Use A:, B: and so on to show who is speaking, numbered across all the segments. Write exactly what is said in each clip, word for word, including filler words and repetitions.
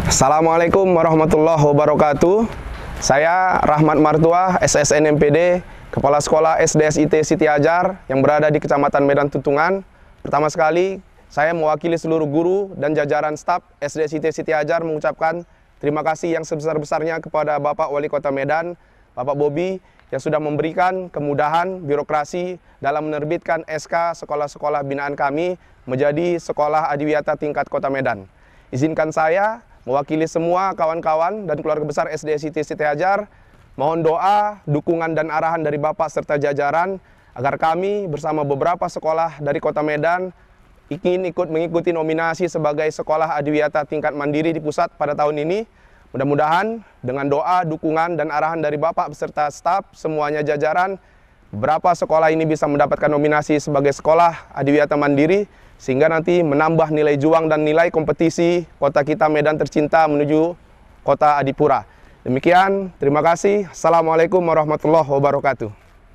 A: Assalamualaikum warahmatullahi wabarakatuh. Saya Rahmat Martua, S S N M P D, Kepala Sekolah S D S I T Siti Ajar yang berada di Kecamatan Medan Tuntungan. Pertama sekali, saya mewakili seluruh guru dan jajaran staf S D S I T Siti Ajar mengucapkan terima kasih yang sebesar-besarnya kepada Bapak Wali Kota Medan, Bapak Bobi, yang sudah memberikan kemudahan birokrasi dalam menerbitkan S K sekolah-sekolah binaan kami menjadi sekolah adiwiyata tingkat Kota Medan. Izinkan saya mewakili semua kawan-kawan dan keluarga besar S D S I T Siti Ajar, mohon doa, dukungan dan arahan dari Bapak serta jajaran agar kami bersama beberapa sekolah dari Kota Medan ingin ikut mengikuti nominasi sebagai sekolah adiwiyata tingkat mandiri di pusat pada tahun ini. Mudah-mudahan dengan doa, dukungan dan arahan dari Bapak beserta staf semuanya jajaran, beberapa sekolah ini bisa mendapatkan nominasi sebagai sekolah adiwiyata mandiri, sehingga nanti menambah nilai juang dan nilai kompetisi kota kita Medan tercinta menuju kota adipura. Demikian, terima kasih. Assalamualaikum warahmatullahi wabarakatuh.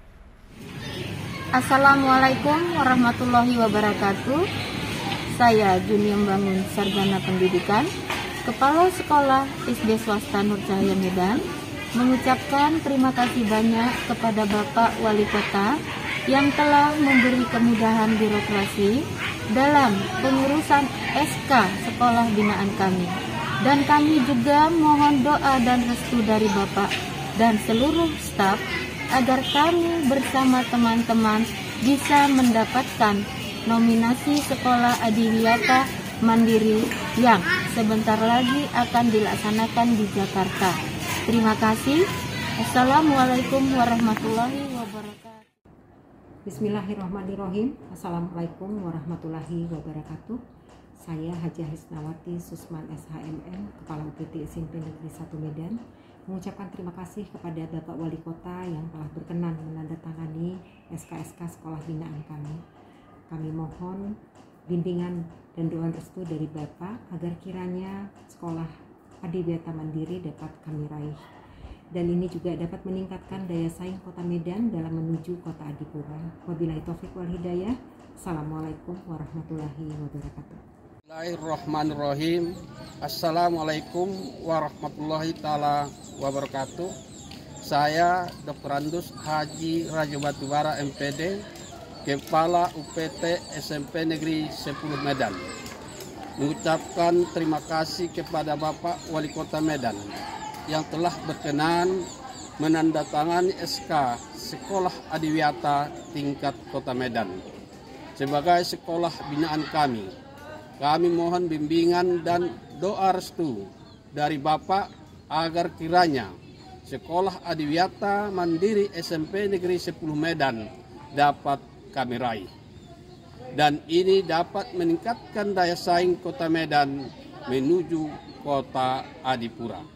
B: Assalamualaikum warahmatullahi wabarakatuh. Saya Juniam Bangun, Sarjana Pendidikan, Kepala Sekolah S D Swasta Nur Cahaya Medan, mengucapkan terima kasih banyak kepada Bapak Wali Kota yang telah memberi kemudahan birokrasi dalam pengurusan S K sekolah binaan kami. Dan kami juga mohon doa dan restu dari Bapak dan seluruh staf agar kami bersama teman-teman bisa mendapatkan nominasi sekolah adiwiyata mandiri yang sebentar lagi akan dilaksanakan di Jakarta. Terima kasih. Assalamualaikum warahmatullahi wabarakatuh.
C: Bismillahirrahmanirrahim. Assalamualaikum warahmatullahi wabarakatuh. Saya Haji Hisnawati Susman S H M M, Kepala U P T S M P Negeri satu Medan, mengucapkan terima kasih kepada Bapak Wali Kota yang telah berkenan menandatangani S K S K sekolah binaan kami. Kami mohon bimbingan dan doa restu dari Bapak agar kiranya sekolah adiwiyata mandiri dapat kami raih. Dan ini juga dapat meningkatkan daya saing Kota Medan dalam menuju Kota Adipura. Wabillahi taufik wal hidayah. Assalamualaikum warahmatullahi wabarakatuh.
D: Bismillahirrahmanirrahim. Assalamualaikum warahmatullahi taala wabarakatuh. Saya Doktor Andus Haji Rajo Batubara M P D, Kepala U P T S M P Negeri sepuluh Medan, mengucapkan terima kasih kepada Bapak Wali Kota Medan yang telah berkenan menandatangani S K Sekolah Adiwiyata tingkat Kota Medan sebagai sekolah binaan kami. Kami mohon bimbingan dan doa restu dari Bapak agar kiranya Sekolah Adiwiyata Mandiri S M P Negeri sepuluh Medan dapat kami raih. Dan ini dapat meningkatkan daya saing Kota Medan menuju Kota Adipura.